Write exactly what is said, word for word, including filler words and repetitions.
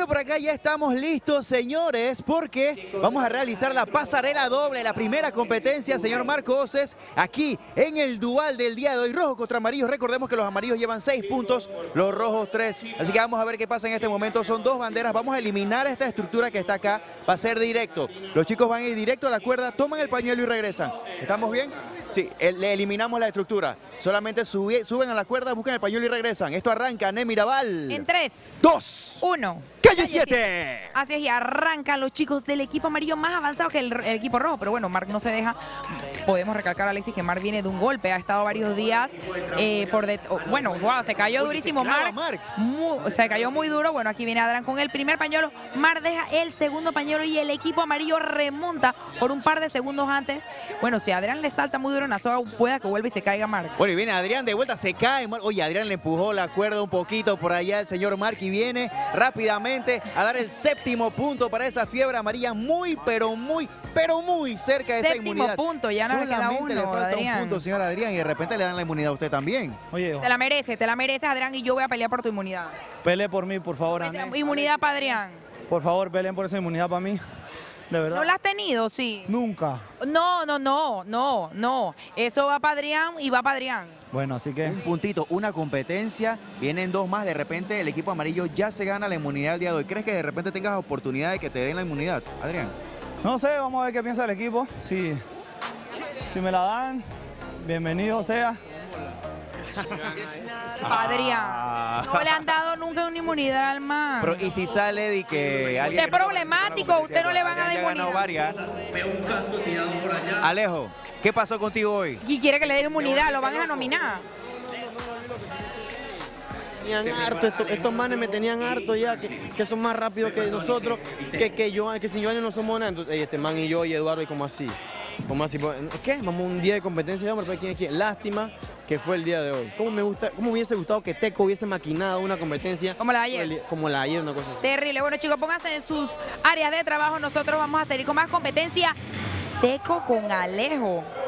Por acá ya estamos listos, señores, porque vamos a realizar la pasarela doble, la primera competencia, señor Marco Oces, aquí en el dual del día de hoy, rojo contra amarillo. Recordemos que los amarillos llevan seis puntos, los rojos tres, así que vamos a ver qué pasa en este momento. Son dos banderas, vamos a eliminar esta estructura que está acá, va a ser directo. Los chicos van a ir directo a la cuerda, toman el pañuelo y regresan. ¿Estamos bien? Sí, el, le eliminamos la estructura. Solamente sube, suben a la cuerda, buscan el pañuelo y regresan. Esto arranca, Né Mirabal. En tres, dos, uno. Calle siete. Así es, y arrancan los chicos del equipo amarillo más avanzado que el, el equipo rojo. Pero bueno, Marc no se deja. Podemos recalcar, Alexis, que Marc viene de un golpe. Ha estado varios días eh, por de, oh, bueno, wow, se cayó durísimo Marc. Marc. Muy, se cayó muy duro. Bueno, aquí viene Adrián con el primer pañuelo. Marc deja el segundo pañuelo y el equipo amarillo remonta por un par de segundos antes. Bueno, si Adrián le salta muy duro en la soga, pueda que vuelva y se caiga Marc. Bueno, y viene Adrián de vuelta, se cae. Oye, Adrián le empujó la cuerda un poquito por allá el señor Marc y viene rápidamente a dar el séptimo punto para esa fiebre amarilla, muy, pero muy, pero muy cerca de esa Séptimo inmunidad. punto, ya no le queda Solamente uno, le falta Adrián. un punto, señor Adrián, y de repente le dan la inmunidad a usted también. Oye, Te la merece, te la mereces, Adrián, y yo voy a pelear por tu inmunidad. pelee por mí, por favor, Esa Ané. inmunidad para Adrián. Por favor, peleen por esa inmunidad para mí. De verdad. ¿No la has tenido? Sí. Nunca. No, no, no, no, no. Eso va para Adrián y va para Adrián. Bueno, así que... Un puntito, una competencia, vienen dos más, de repente el equipo amarillo ya se gana la inmunidad el día de hoy. ¿Crees que de repente tengas oportunidad de que te den la inmunidad, Adrián? No sé, vamos a ver qué piensa el equipo. Si, si me la dan, bienvenido sea. Adrián, no le han dado nunca una inmunidad al man. Pero ¿y si sale de que alguien... Usted es problemático, usted no le van a dar Adrián ya ganó inmunidad. varias. Alejo, ¿qué pasó contigo hoy? Y quiere que le den inmunidad, lo van a nominar. Tenían harto, estos, estos manes me tenían harto ya, que, que son más rápidos que nosotros, que, que yo, que si yo no somos nada. Entonces, este man y yo y Eduardo, y como así. Como así, ¿qué? Vamos a un día de competencia, vamos a ver quién es quién. Lástima que fue el día de hoy. ¿Cómo me gusta, cómo hubiese gustado que Teco hubiese maquinado una competencia? Como la de ayer. Como la de ayer, una cosa así. Terrible. Bueno, chicos, pónganse en sus áreas de trabajo. Nosotros vamos a seguir con más competencia. Teco con Alejo.